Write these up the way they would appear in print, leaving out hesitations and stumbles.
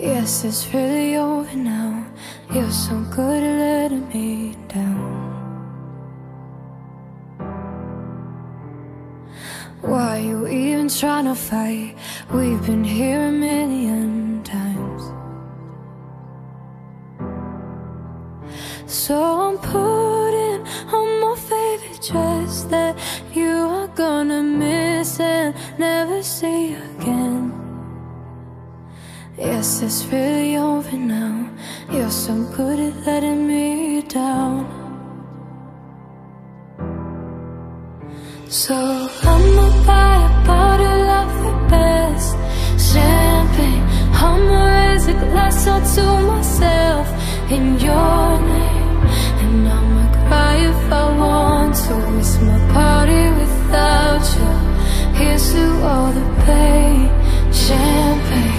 Yes, it's really over now. You're so good at letting me down. Why you even trying to fight? We've been here a million times. So I'm putting on my favorite dress that you are gonna miss and never see again. Yes, it's really over now. You're so good at letting me down. So I'ma buy a bottle of the best champagne. I'ma raise a glass out to myself in your name, and I'ma cry if I want to. It's my party without you. Here's to all the pain. Champagne.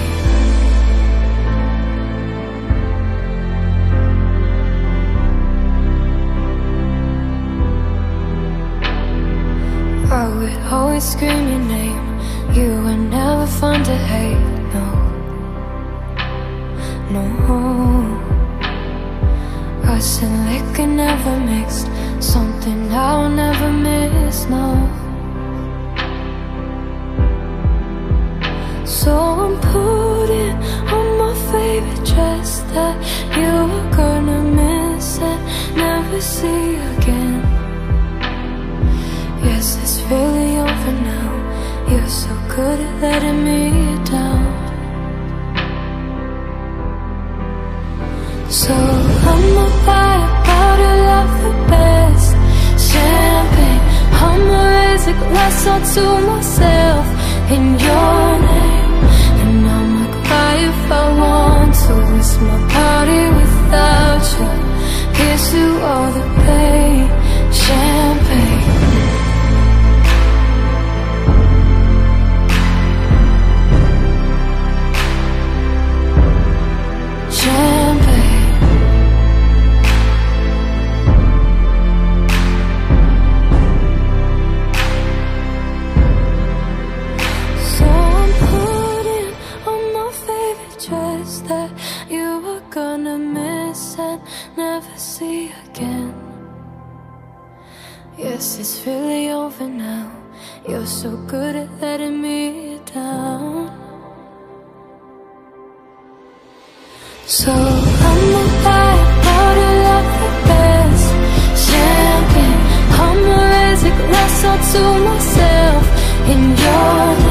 I would always scream your name. You were never fun to hate, no, no. Us and liquor never mixed, something I'll never miss, no. So I'm putting on my favorite dress that you were gonna miss and never see again. Yes, it's really over now. You're so good at letting me down. So I'ma buy a bottle of the best champagne. I'ma raise a glass out to myself in your name, and I'ma cry if I want to. It's my party without you. Here's to all the pain. Champagne. That you were gonna miss and never see again. Yes, it's really over now. You're so good at letting me down. So I'ma buy a bottle of the best champagne. I'ma raise a glass out to myself in your